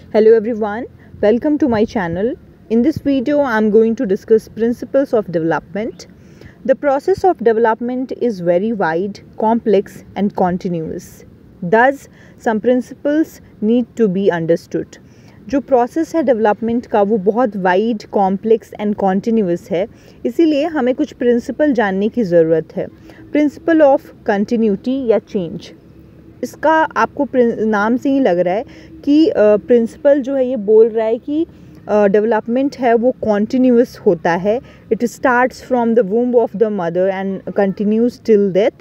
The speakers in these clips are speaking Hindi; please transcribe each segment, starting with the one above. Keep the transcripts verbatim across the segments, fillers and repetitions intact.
Hello everyone, welcome to my channel. In this video, I am going to discuss principles of development. The process of development is very wide, complex and continuous. Thus, some principles need to be understood. जो प्रोसेस है डेवलपमेंट का वो बहुत वाइड, कॉम्प्लेक्स एंड कॉन्टीन्यूस है, इसीलिए हमें कुछ प्रिंसिपल जानने की ज़रूरत है. प्रिंसिपल ऑफ कंटिन्यूटी या चेंज, इसका आपको नाम से ही लग रहा है कि प्रिंसिपल uh, जो है ये बोल रहा है कि डेवलपमेंट uh, है वो कॉन्टीन्यूस होता है. It starts from the womb of the mother and continues till death.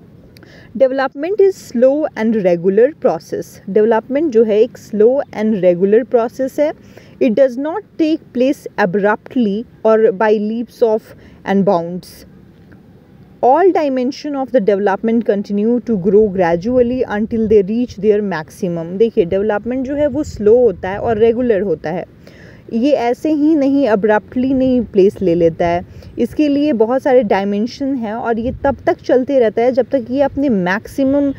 Development is slow and regular process. Development जो है एक स्लो एंड रेगुलर प्रोसेस है. It does not take place abruptly और by leaps of and bounds. All dimension of the development continue to grow gradually until they reach their maximum. देखिए डेवलपमेंट जो है वो स्लो होता है और रेगुलर होता है. ये ऐसे ही नहीं अब्रप्टली नहीं प्लेस ले लेता है. इसके लिए बहुत सारे डायमेंशन हैं और ये तब तक चलते रहता है जब तक ये अपने मैक्सिमम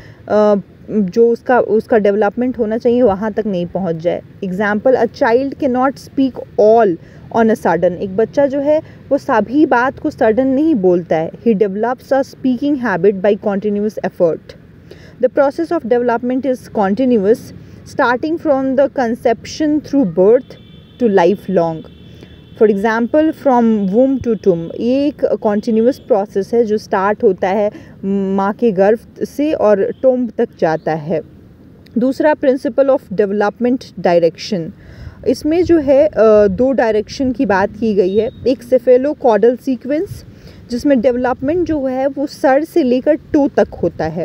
जो उसका उसका डेवलपमेंट होना चाहिए वहाँ तक नहीं पहुँच जाए. Example, a child can not speak all on a sudden. एक बच्चा जो है वो सभी बात को सडन नहीं बोलता है. He develops a speaking habit by continuous effort. The process of development is continuous starting from the conception through birth to life long. For example, from womb to tomb, ये एक कॉन्टिन्यूस प्रोसेस है जो स्टार्ट होता है माँ के गर्भ से और टोम्ब तक जाता है. दूसरा, प्रिंसिपल ऑफ डेवलपमेंट डायरेक्शन. इसमें जो है दो डायरेक्शन की बात की गई है. एक सेफेलोकॉडल सीक्वेंस जिसमें डेवलपमेंट जो है वो सर से लेकर टो तक होता है,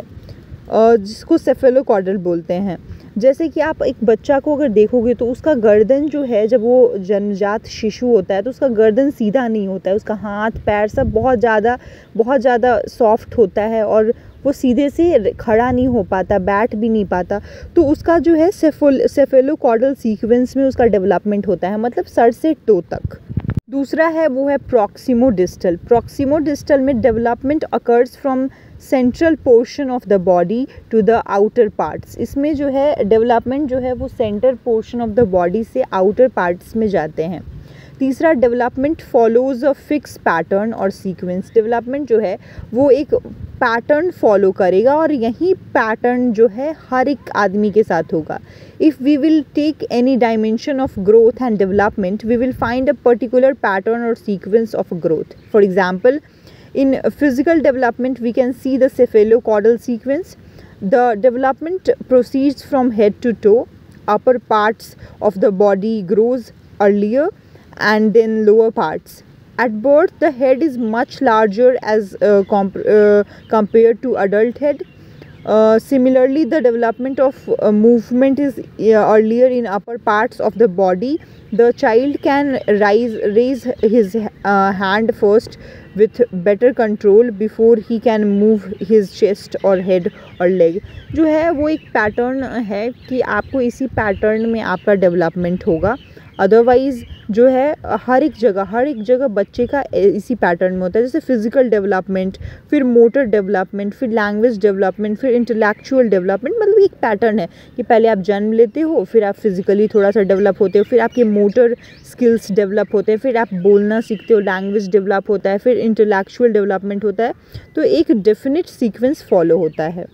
जिसको सेफेलोकॉडल बोलते हैं. जैसे कि आप एक बच्चा को अगर देखोगे तो उसका गर्दन जो है, जब वो जन्मजात शिशु होता है तो उसका गर्दन सीधा नहीं होता है. उसका हाथ पैर सब बहुत ज़्यादा बहुत ज़्यादा सॉफ्ट होता है और वो सीधे से खड़ा नहीं हो पाता, बैठ भी नहीं पाता. तो उसका जो है सेफोल सेफेलोकॉडल सीक्वेंस में उसका डेवलपमेंट होता है, मतलब सर से टो तक. दूसरा है वो है प्रॉक्सिमो डिस्टल. प्रॉक्सिमो डिस्टल में development occurs from central portion of the body to the outer parts. इसमें जो है डेवलपमेंट जो है वो centre portion of the body से आउटर पार्ट्स में जाते हैं. तीसरा, development follows a fix pattern और सीक्वेंस. डेवलपमेंट जो है वो एक पैटर्न फॉलो करेगा और यही पैटर्न जो है हर एक आदमी के साथ होगा. If we will take any dimension of growth and development, we will find a particular pattern और sequence of growth. For example, in physical development we can see the cephalocaudal sequence. The development proceeds from head to toe. Upper parts of the body grows earlier and then lower parts. At birth the head is much larger as uh, comp uh, compared to adult head. Uh, similarly, the development of uh, movement is uh, earlier in upper parts of the body. The child can rise, raise his uh, hand first with better control before he can move his chest or head or leg. जो है वो एक पैटर्न है कि आपको इसी पैटर्न में आपका डेवलपमेंट होगा. अदरवाइज़ जो है हर एक जगह हर एक जगह बच्चे का इसी पैटर्न में होता है. जैसे फिज़िकल डेवलपमेंट, फिर मोटर डेवलपमेंट, फिर लैंग्वेज डेवलपमेंट, फिर इंटेलेक्चुअल डेवलपमेंट. मतलब एक पैटर्न है कि पहले आप जन्म लेते हो, फिर आप फिज़िकली थोड़ा सा डेवलप होते हो, फिर आपके मोटर स्किल्स डेवलप होते हैं, फिर आप बोलना सीखते हो, लैंग्वेज डेवलप होता है, फिर इंटेलेक्चुअल डेवलपमेंट होता है. तो एक डेफिनेट सीक्वेंस फॉलो होता है.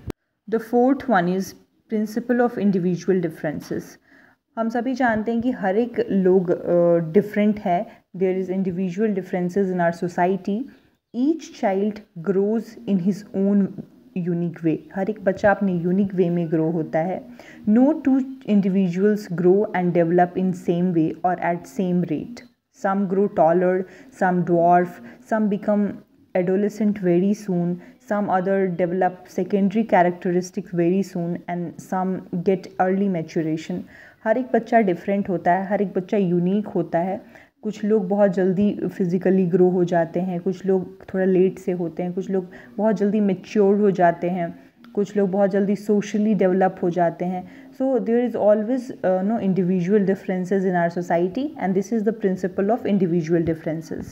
The fourth one is principle of individual differences. हम सभी जानते हैं कि हर एक लोग डिफरेंट uh, है. There is individual differences in our society. Each child grows in his own unique way. हर एक बच्चा अपने यूनिक वे में ग्रो होता है. No two individuals grow and develop in same way और at same rate. Some grow taller, some dwarf, some become adolescent very soon, some other develop secondary characteristics very soon and some get early maturation. हर एक बच्चा डिफरेंट होता है, हर एक बच्चा यूनिक होता है. कुछ लोग बहुत जल्दी फिज़िकली ग्रो हो जाते हैं, कुछ लोग थोड़ा लेट से होते हैं, कुछ लोग बहुत जल्दी मेच्योर हो जाते हैं, कुछ लोग बहुत जल्दी सोशली डेवलप हो जाते हैं. So there is always no individual differences in our society and this is the principle of individual differences.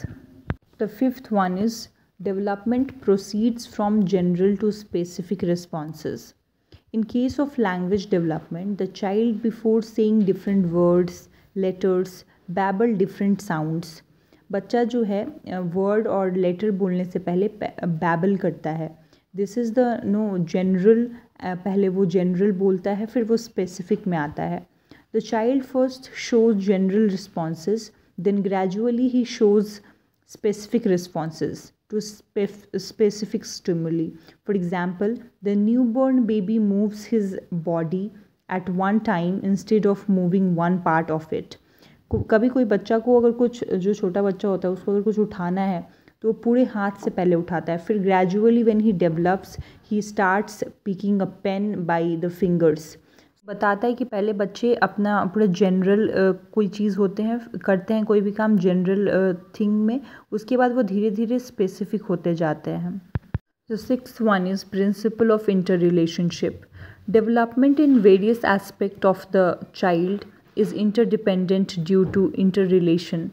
The fifth one is development proceeds from general to specific responses. In case of language development, the child before saying different words, letters, babble different sounds. बच्चा जो है वर्ड और लेटर बोलने से पहले बैबल करता है. This is the no general, पहले वो जनरल बोलता है फिर वो स्पेसिफिक में आता है. The child first shows general responses, then gradually he shows specific responses to spef- specific stimuli. For example, the newborn baby moves his body at one time instead of moving one part of it. कभी कोई बच्चा को अगर कुछ, जो छोटा बच्चा होता है उसको अगर कुछ उठाना है तो वो पूरे हाथ से पहले उठाता है. फिर gradually when he develops he starts picking a pen by the fingers. बताता है कि पहले बच्चे अपना पूरा जनरल कोई चीज़ होते हैं करते हैं कोई भी काम जनरल थिंग में, उसके बाद वो धीरे धीरे स्पेसिफिक होते जाते हैं. The sixth one is principle of inter relationship. Development in various aspect of the child is interdependent due to inter relation.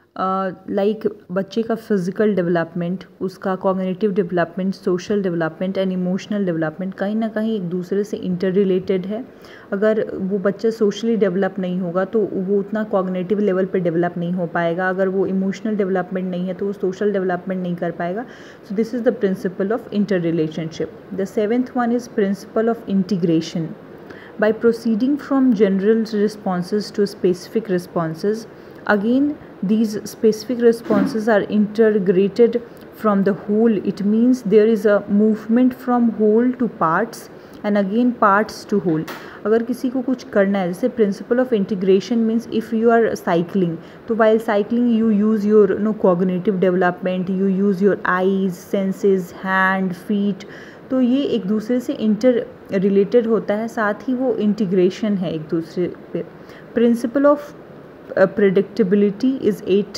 Like बच्चे का फिज़िकल डेवलपमेंट, उसका cognitive development, social development and emotional development कहीं ना कहीं एक दूसरे से इंटर रिलेटेड है. अगर वो बच्चा सोशली डेवलप नहीं होगा तो वो उतना कॉग्निटिव लेवल पे डेवलप नहीं हो पाएगा. अगर वो इमोशनल डेवलपमेंट नहीं है तो वो सोशल डेवलपमेंट नहीं कर पाएगा. So this is the principle of inter relationship. The seventh one is principle of integration. By proceeding from general responses to specific responses, again these specific responses are integrated from the whole. It means there is a movement from whole to parts and again parts to whole. अगर किसी को कुछ करना है, जैसे principle of integration means if you are cycling, तो while cycling you use your no cognitive development, you use your eyes, senses, hand, feet. तो ये एक दूसरे से इंटर रिलेटेड होता है, साथ ही वो इंटीग्रेशन है एक दूसरे पे. Principle of predictability is eight.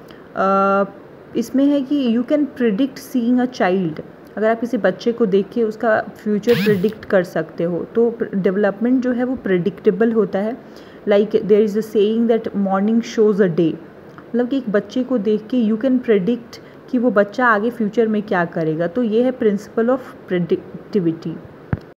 इसमें है कि you can predict seeing a child. अगर आप किसी बच्चे को देख के उसका फ्यूचर प्रिडिक्ट कर सकते हो तो डेवलपमेंट जो है वो प्रिडिक्टेबल होता है. Like there is a saying that morning shows a day. मतलब कि एक बच्चे को देख के यू कैन प्रिडिक्ट कि वो बच्चा आगे फ्यूचर में क्या करेगा. तो ये है प्रिंसिपल ऑफ प्रेडिक्टिविटी.